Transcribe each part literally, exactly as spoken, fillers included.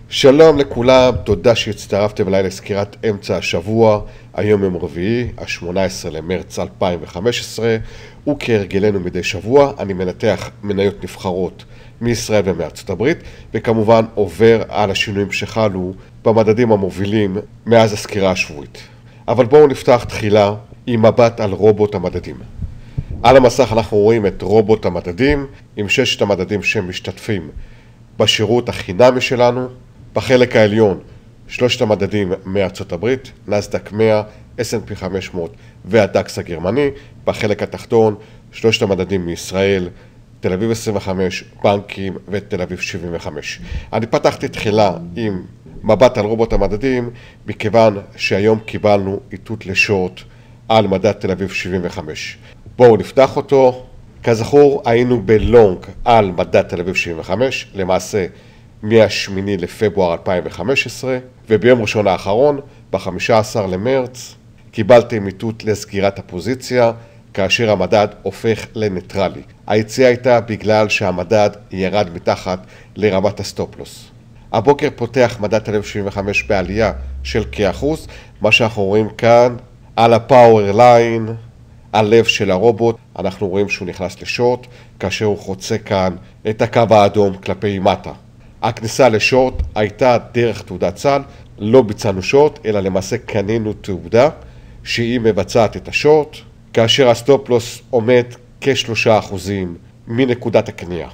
שלום לכולם, תודה שהצטרפתם אליי לסקירת אמצע השבוע. היום יום רביעי, ה-שמונה עשרה למרץ אלפיים וחמש עשרה, וכהרגלנו מדי שבוע אני מנתח מניות נבחרות מישראל ומארצות הברית, וכמובן עובר על השינויים שחלו במדדים המובילים מאז הסקירה השבועית. אבל בואו נפתח תחילה עם מבט על רובוט המדדים. על המסך אנחנו רואים את רובוט המדדים עם ששת המדדים שמשתתפים בשירות החינמי שלנו. בחלק העליון שלושת המדדים מארצות הברית, נסדק מאה, אס אנד פי חמש מאות והדקס הגרמני. בחלק התחתון שלושת המדדים מישראל, תל אביב עשרים וחמש, בנקים ותל אביב שבעים וחמש. אני פתחתי תחילה עם מבט על רובוט המדדים מכיוון שהיום קיבלנו איתות לשורט על מדד תל אביב שבעים וחמש. בואו נפתח אותו. כזכור היינו בלונג על מדד תל אביב שבעים וחמש, למעשה מה-שמיני לפברואר אלפיים וחמש עשרה, וביום ראשון האחרון, ב-חמישה עשר למרץ, קיבלתם איתות לסגירת הפוזיציה, כאשר המדד הופך לניטרלי. היציאה הייתה בגלל שהמדד ירד מתחת לרמת הסטופ-לוס. הבוקר פותח מדד תל אביב שבעים וחמש בעלייה של כאחוז, מה שאנחנו רואים כאן על הפאוור ליין, הלב של הרובוט, אנחנו רואים שהוא נכנס לשורט, כאשר הוא חוצה כאן את הקו האדום כלפי מטה. הכניסה לשורט הייתה דרך תעודת סל, לא ביצענו שורט, אלא למעשה קנינו תעודה שהיא מבצעת את השורט, כאשר הסטופ-לוס עומד כשלושה אחוזים מנקודת הקנייה.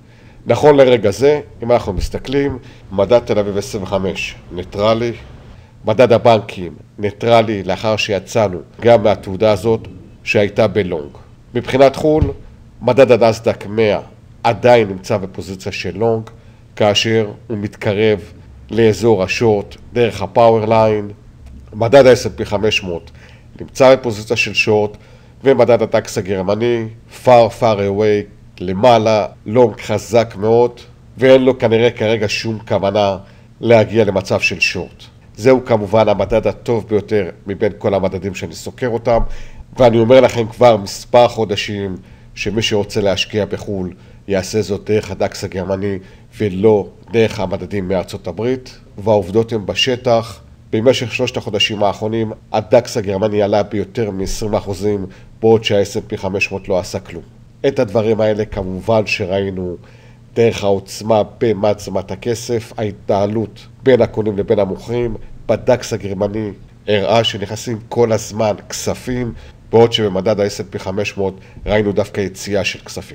נכון לרגע זה, אם אנחנו מסתכלים, מדד תל אביב עשרים וחמש ניטרלי, מדד הבנקים ניטרלי לאחר שיצאנו גם מהתעודה הזאת שהייתה בלונג. מבחינת חול, מדד הנסדק מאה עדיין נמצא בפוזיציה של לונג, כאשר הוא מתקרב לאזור השורט דרך הפאוור ליין. מדד ה-אס אנד פי חמש מאות נמצא בפוזיציה של שורט, ומדד הדקס הגרמני far far away למעלה, לונג חזק מאוד, ואין לו כנראה כרגע שום כוונה להגיע למצב של שורט. זהו כמובן המדד הטוב ביותר מבין כל המדדים שאני סוקר אותם, ואני אומר לכם כבר מספר חודשים שמי שרוצה להשקיע בחול יעשה זאת דרך הדקס הגרמני ולא דרך המדדים מארצות הברית. והעובדות הן בשטח. במשך שלושת החודשים האחרונים הדקס הגרמני עלה ביותר מ-עשרים אחוזים, בעוד שה-אס אנד פי חמש מאות לא עשה כלום. את הדברים האלה כמובן שראינו דרך העוצמה במעצמת הכסף. ההתנהלות בין הקונים לבין המוכרים בדקס הגרמני הראה שנכנסים כל הזמן כספים, בעוד שבמדד ה-אס אנד פי חמש מאות ראינו דווקא יציאה של כספים.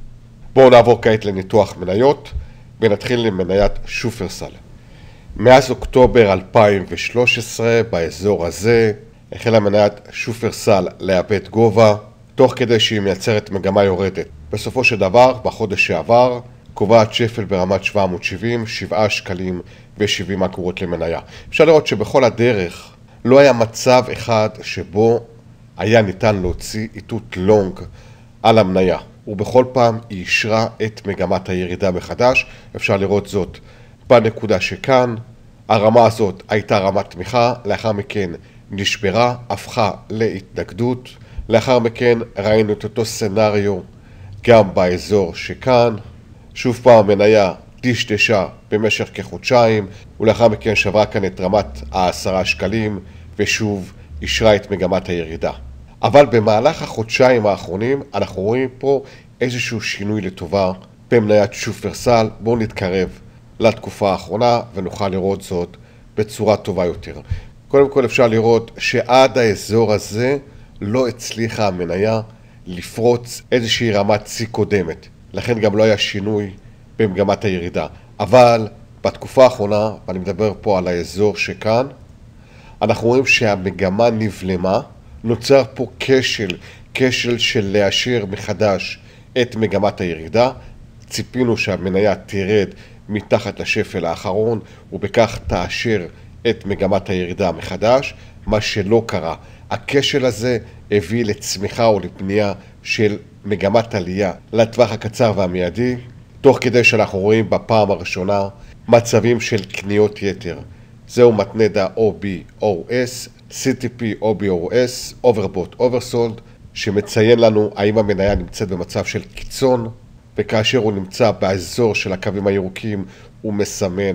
בואו נעבור כעת לניתוח מניות, ונתחיל עם מניית שופרסל. מאז אוקטובר אלפיים ושלוש עשרה, באזור הזה, החלה מניית שופרסל לאבד גובה, תוך כדי שהיא מייצרת מגמה יורדת. בסופו של דבר, בחודש שעבר, קובעת שפל ברמת שבע מאות שבעים, שבעה שקלים ו-שבעים אגורות למניה. אפשר לראות שבכל הדרך לא היה מצב אחד שבו היה ניתן להוציא איתות לונג על המניה, ובכל פעם היא אישרה את מגמת הירידה מחדש. אפשר לראות זאת בנקודה שכאן. הרמה הזאת הייתה רמת תמיכה, לאחר מכן נשברה, הפכה להתנגדות. לאחר מכן ראינו את אותו סנריו גם באזור שכאן. שוב פעם המניה דשדשה במשך כחודשיים, ולאחר מכן שברה כאן את רמת העשרה שקלים, ושוב אישרה את מגמת הירידה. אבל במהלך החודשיים האחרונים אנחנו רואים פה איזשהו שינוי לטובה במניית שופרסל. בואו נתקרב לתקופה האחרונה ונוכל לראות זאת בצורה טובה יותר. קודם כל אפשר לראות שעד האזור הזה לא הצליחה המניה לפרוץ איזושהי רמת שיא קודמת, לכן גם לא היה שינוי במגמת הירידה. אבל בתקופה האחרונה, ואני מדבר פה על האזור שכאן, אנחנו רואים שהמגמה נבלמה, נוצר פה כשל, כשל של לאשר מחדש את מגמת הירידה. ציפינו שהמניה תרד מתחת לשפל האחרון, ובכך תאשר את מגמת הירידה מחדש, מה שלא קרה. הכשל הזה הביא לצמיחה או לפנייה של מגמת עלייה לטווח הקצר והמיידי, תוך כדי שאנחנו רואים בפעם הראשונה מצבים של קניות יתר. זהו מתנד ה-או בי או אס, סי טי פי או בי או אס, Overbought Oversold, שמציין לנו האם המניה נמצאת במצב של קיצון, וכאשר הוא נמצא באזור של הקווים הירוקים הוא מסמל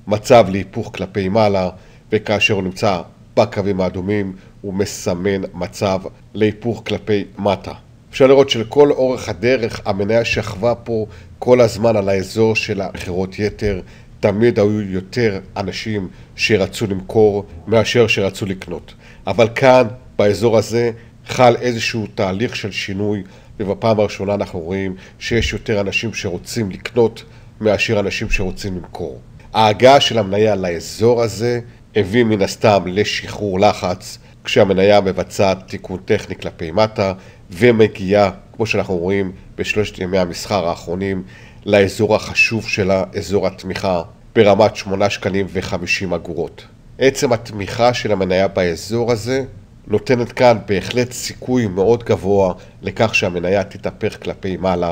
מצב להיפוך כלפי מעלה, וכאשר הוא נמצא בקווים האדומים הוא מסמן מצב להיפוך כלפי מטה. אפשר לראות שלכל אורך הדרך המניה שכבה פה כל הזמן על האזור של המחירות יתר. תמיד היו יותר אנשים שרצו למכור מאשר שרצו לקנות. אבל כאן באזור הזה חל איזשהו תהליך של שינוי, ובפעם הראשונה אנחנו רואים שיש יותר אנשים שרוצים לקנות מאשר אנשים שרוצים למכור. ההגעה של המניה לאזור הזה הביא מן הסתם לשחרור לחץ, כשהמניה מבצעת תיקון טכני כלפי מטה ומגיעה, כמו שאנחנו רואים בשלושת ימי המסחר האחרונים, לאזור החשוב שלה, אזור התמיכה, ברמת שמונה שקלים וחמישים אגורות. עצם התמיכה של המניה באזור הזה נותנת כאן בהחלט סיכוי מאוד גבוה לכך שהמניה תתהפך כלפי מעלה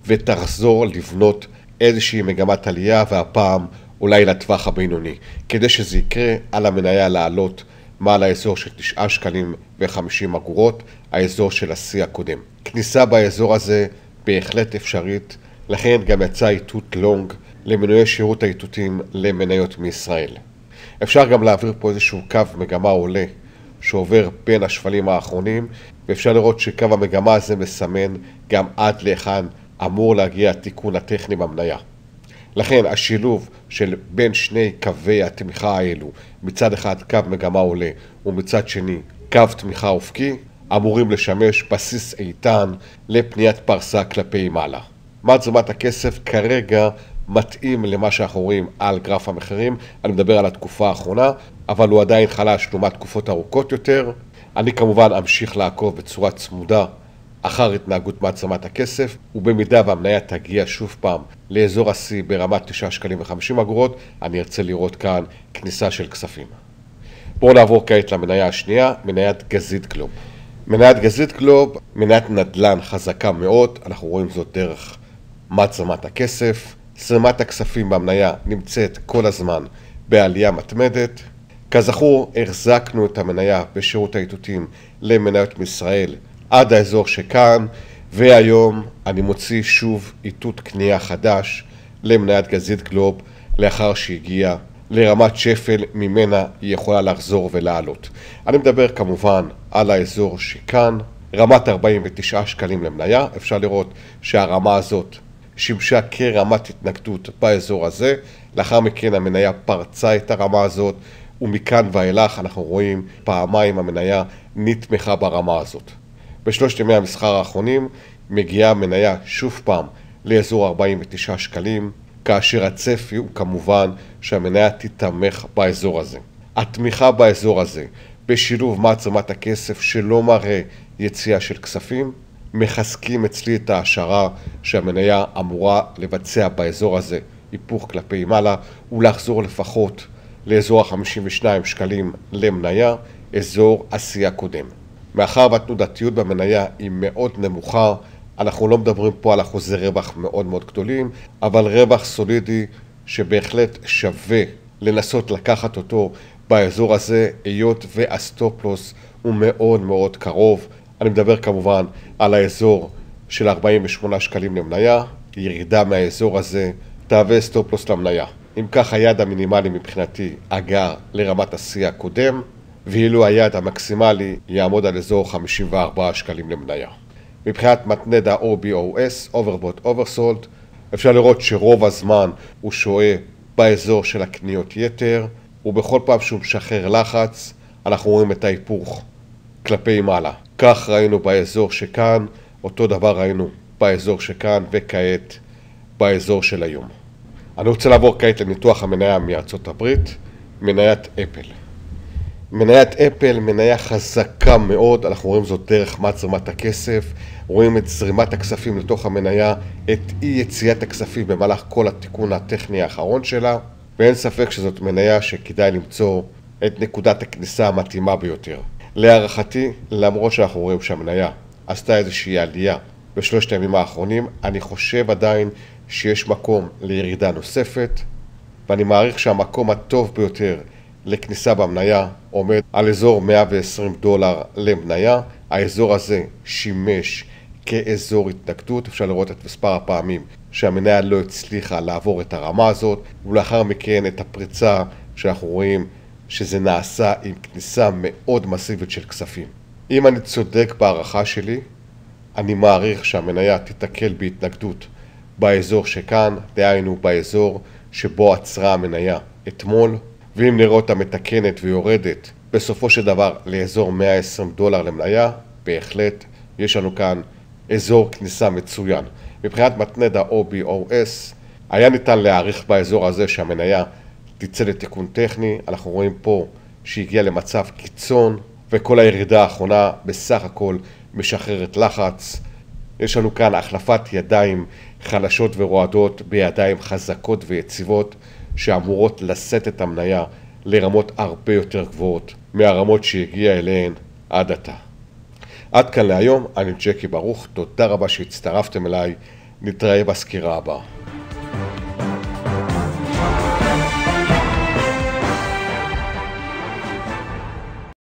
ותחזור לבנות איזושהי מגמת עלייה, והפעם אולי לטווח הבינוני. כדי שזה יקרה, על המניה לעלות מעל האזור של תשעה שקלים וחמישים אגורות, האזור של השיא הקודם. כניסה באזור הזה בהחלט אפשרית, לכן גם יצא איתות לונג למנועי שירות האיתותים למניות מישראל. אפשר גם להעביר פה איזשהו קו מגמה עולה שעובר בין השפלים האחרונים, ואפשר לראות שקו המגמה הזה מסמן גם עד להיכן אמור להגיע התיקון הטכני במניה. לכן השילוב של בין שני קווי התמיכה האלו, מצד אחד קו מגמה עולה ומצד שני קו תמיכה אופקי, אמורים לשמש בסיס איתן לפניית פרסה כלפי מעלה. מה תזומת הכסף כרגע מתאים למה שאנחנו רואים על גרף המחירים. אני מדבר על התקופה האחרונה, אבל הוא עדיין חלש לעומת תקופות ארוכות יותר. אני כמובן אמשיך לעקוב בצורה צמודה אחר התנהגות מעצמת הכסף, ובמידה והמניה תגיע שוב פעם לאזור השיא ברמת תשעה שקלים וחמישים אגורות, אני ארצה לראות כאן כניסה של כספים. בואו נעבור כעת למניה השנייה, מניית גזית גלוב. מניית גזית גלוב, מניית נדל"ן חזקה מאוד, אנחנו רואים זאת דרך מעצמת הכסף. זרימת הכספים במניה נמצאת כל הזמן בעלייה מתמדת. כזכור, החזקנו את המניה בשירות האיתותים למניות מישראל עד האזור שכאן, והיום אני מוציא שוב איתות קנייה חדש למניית גזית גלוב לאחר שהגיעה לרמת שפל ממנה היא יכולה לחזור ולעלות. אני מדבר כמובן על האזור שכאן, רמת ארבעים ותשעה שקלים למניה. אפשר לראות שהרמה הזאת שימשה כרמת התנגדות באזור הזה, לאחר מכן המניה פרצה את הרמה הזאת, ומכאן ואילך אנחנו רואים פעמיים המניה נתמכה ברמה הזאת. בשלושת ימי המסחר האחרונים מגיעה המניה שוב פעם לאזור ארבעים ותשעה שקלים, כאשר הצפי הוא כמובן שהמניה תתמך באזור הזה. התמיכה באזור הזה בשילוב מעצמת הכסף שלא מראה יציאה של כספים, מחזקים אצלי את ההשערה שהמניה אמורה לבצע באזור הזה היפוך כלפי מעלה ולחזור לפחות לאזור ה-חמישים ושניים שקלים למניה, אזור השיא הקודם. מאחר והתנודתיות במניה היא מאוד נמוכה, אנחנו לא מדברים פה על אחוזי רווח מאוד מאוד גדולים, אבל רווח סולידי שבהחלט שווה לנסות לקחת אותו באזור הזה, היות והסטופ לוס הוא מאוד מאוד קרוב. אני מדבר כמובן על האזור של ארבעים ושמונה שקלים למניה, ירידה מהאזור הזה תהווה סטופ לוס למניה. אם כך, היעד המינימלי מבחינתי הגעה לרמת השיא הקודם, ואילו היעד המקסימלי יעמוד על אזור חמישים וארבעה שקלים למניה. מבחינת מתנד ה-או בי או אס, Overbought Oversold, אפשר לראות שרוב הזמן הוא שוהה באזור של הקניות יתר, ובכל פעם שהוא משחרר לחץ, אנחנו רואים את ההיפוך כלפי מעלה. כך ראינו באזור שכאן, אותו דבר ראינו באזור שכאן, וכעת באזור של היום. אני רוצה לעבור כעת לניתוח המניה מארצות הברית, מניית אפל. מניית אפל, מניה חזקה מאוד, אנחנו רואים זאת דרך מעצמת הכסף, רואים את זרימת הכספים לתוך המניה, את אי יציאת הכספים במהלך כל התיקון הטכני האחרון שלה, ואין ספק שזאת מניה שכדאי למצוא את נקודת הכניסה המתאימה ביותר. להערכתי, למרות שאנחנו רואים שהמניה עשתה איזושהי עלייה בשלושת הימים האחרונים, אני חושב עדיין שיש מקום לירידה נוספת, ואני מעריך שהמקום הטוב ביותר לכניסה במניה עומד על אזור מאה ועשרים דולר למניה. האזור הזה שימש כאזור התנגדות, אפשר לראות את מספר הפעמים שהמניה לא הצליחה לעבור את הרמה הזאת, ולאחר מכן את הפריצה שאנחנו רואים שזה נעשה עם כניסה מאוד מסיבית של כספים. אם אני צודק בהערכה שלי, אני מעריך שהמניה תתקל בהתנגדות באזור שכאן, דהיינו באזור שבו עצרה המניה אתמול, ואם נראה אותה מתקנת ויורדת בסופו של דבר לאזור מאה ועשרים דולר למניה, בהחלט יש לנו כאן אזור כניסה מצוין. מבחינת מתנד ה-או בי או אס, היה ניתן להעריך באזור הזה שהמניה תצא לתיקון טכני. אנחנו רואים פה שהגיע למצב קיצון, וכל הירידה האחרונה בסך הכל משחררת לחץ. יש לנו כאן החלפת ידיים חלשות ורועדות בידיים חזקות ויציבות, שאמורות לשאת את המניה לרמות הרבה יותר גבוהות מהרמות שהגיע אליהן עד עתה. עד כאן להיום, אני ג'קי ברוך, תודה רבה שהצטרפתם אליי, נתראה בסקירה הבאה.